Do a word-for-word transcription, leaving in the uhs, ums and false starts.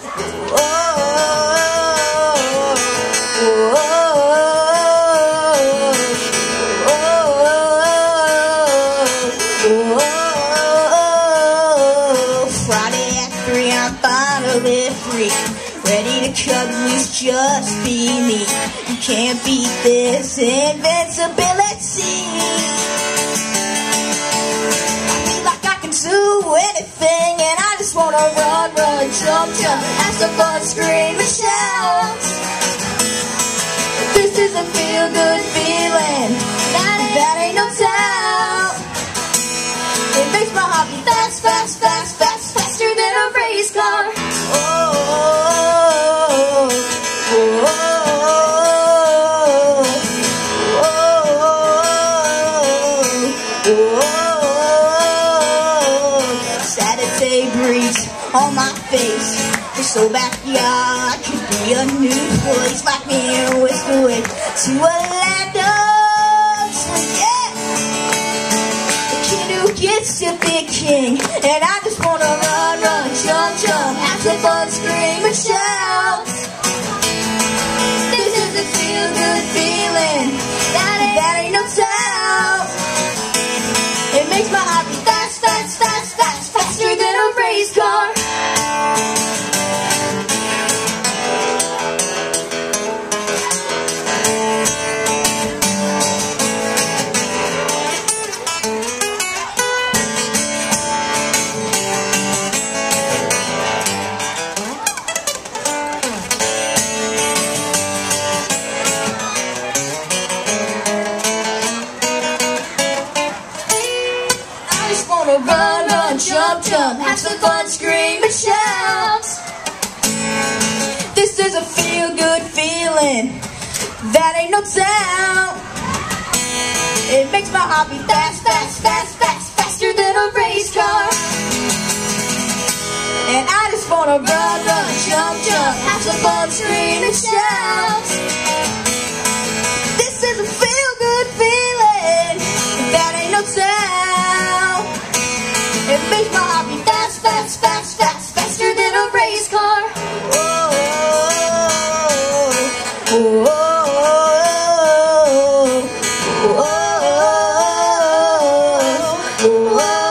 Friday at three, I'm finally free, ready to cut loose, just be me. You can't beat this invincibility. I feel like I can do anything, and I just wanna run, run, jump, jump, have some fun, scream and shout. This is a feel-good feeling, that, that ain't no doubt. It makes my heart beat fast, fast, fast, fast, faster than a race car. Oh, oh, oh, oh, oh, oh. Saturday breeze on my face, it's so backyard could be a new place. Like me and whisk away to a land of dreams. Yeah, the kid who gets to be king, and I just wanna run, run, jump, jump, have some fun, scream and shout. This is a feel-good feeling, that ain't, that ain't no doubt. It makes my heart beat fast, fast, fast, fast, faster than a race car. Run, run, jump, jump, have some fun, scream and shout. This is a feel-good feeling, that ain't no doubt. It makes my heart beat fast, fast, fast, fast, faster than a race car. And I just wanna run, run, jump, jump, have some fun, scream and shout. This is a feel-good feeling, that ain't no doubt. It makes my heart beat fast, fast, fast, fast, faster than a race car. Oh, oh, oh, oh, oh, oh, oh, oh.